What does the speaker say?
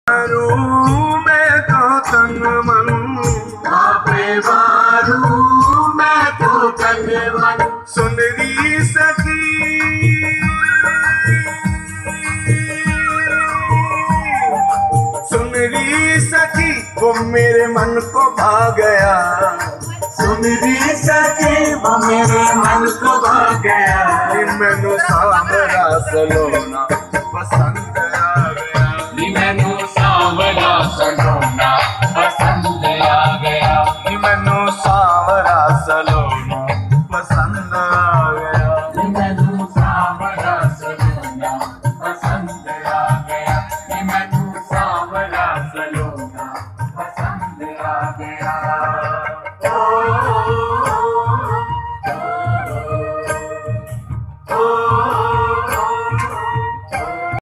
मैं तो तन मन आपे मारू मैं तो तन मन। सुन री सखी सुन री सखी वो मेरे मन को भा गया। सुन री सखी वो मेरे मन को भा गया। मैनू सावरा सलोना पसंद